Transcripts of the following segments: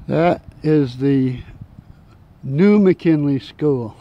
That is the new McKinley School,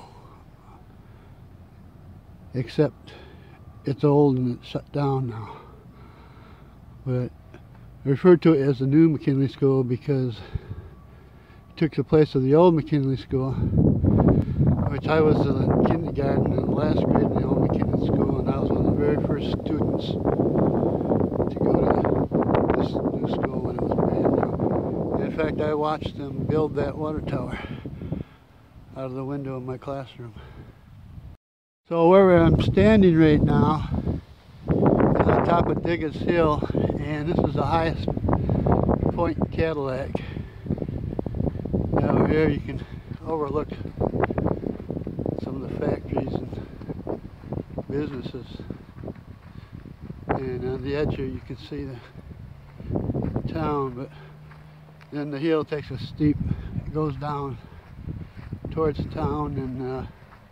except it's old and it's shut down now. But I refer to it as the new McKinley School because it took the place of the old McKinley School, which I was in kindergarten and last grade in the old McKinley School, and I was one of the very first students to go to this new school when it was brand new. And in fact, I watched them build that water tower out of the window of my classroom. So where I'm standing right now is on top of Diggett's Hill, and this is the highest point in Cadillac. And over here you can overlook some of the factories and businesses. And on the edge here you can see the town, but then the hill takes a steep, it goes down towards the town, and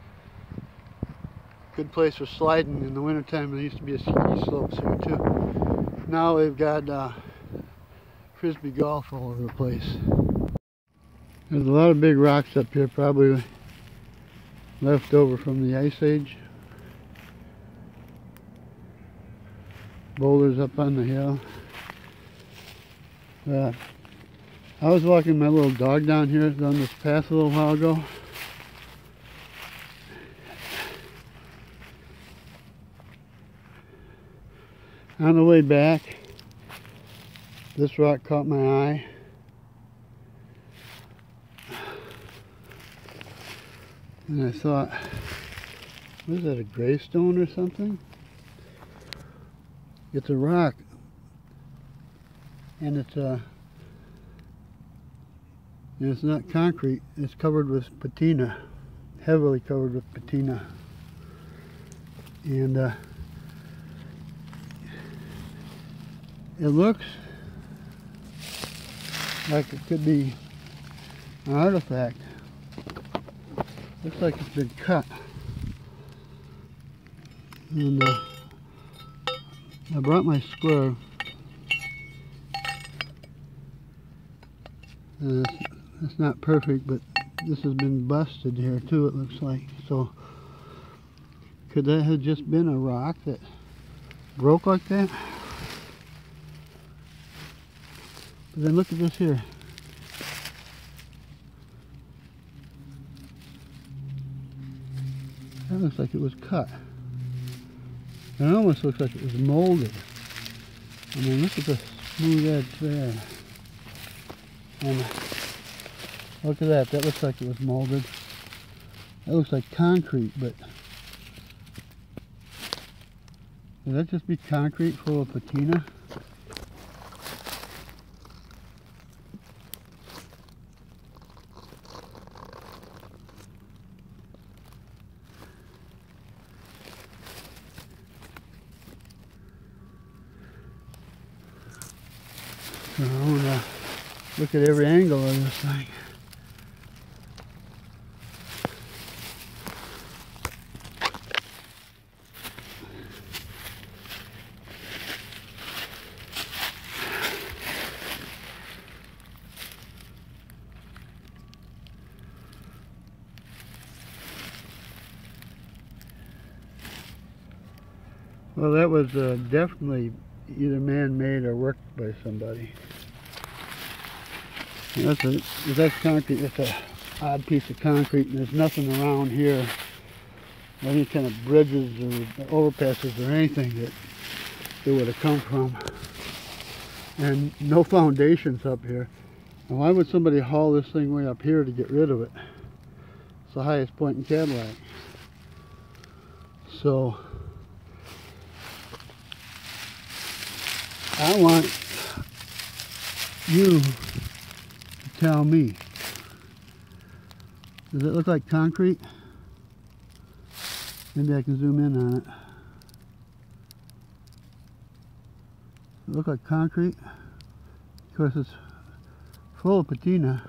good place for sliding in the wintertime. There used to be a ski slopes here too. Now they've got frisbee golf all over the place. There's a lot of big rocks up here, probably left over from the Ice Age. Boulders up on the hill. I was walking my little dog down here on this path a little while ago. On the way back, this rock caught my eye. And I thought, what is that, a gravestone or something? It's a rock, and it's not concrete. It's covered with patina, heavily covered with patina, and it looks like it could be an artifact. Looks like it's been cut. And I brought my square. It's not perfect, but this has been busted here too, it looks like. So could that have just been a rock that broke like that? But then look at this here. That looks like it was cut. And it almost looks like it was molded. I mean, look at the smooth edge there. And look at that. That looks like it was molded. That looks like concrete, but would that just be concrete full of patina? So I want to look at every angle of this thing. Well, that was definitely either man-made or worked by somebody. That's concrete. That's an odd piece of concrete, and there's nothing around here, any kind of bridges or overpasses or anything that it would have come from. And no foundations up here. And why would somebody haul this thing way up here to get rid of it? It's the highest point in Cadillac. So I want you to tell me, does it look like concrete? Maybe I can zoom in on it. Does it look like concrete? Of course, it's full of patina,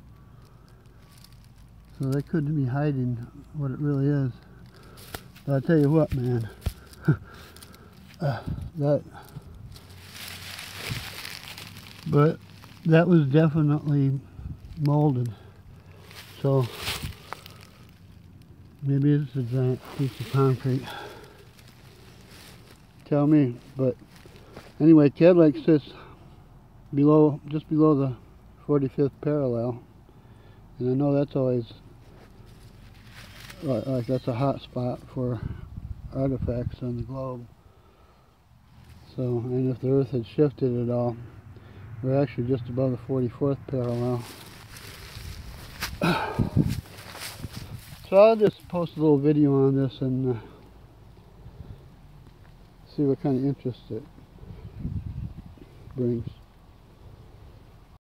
so they couldn't be hiding what it really is. But I'll tell you what, man, that was definitely molded. So maybe it's a giant piece of concrete. Tell me. But anyway, Ked Lake sits below, just below the 45th parallel, and I know that's always like that's a hot spot for artifacts on the globe. So, and if the Earth had shifted at all, we're actually just above the 44th parallel. So I'll just post a little video on this and see what kind of interest it brings.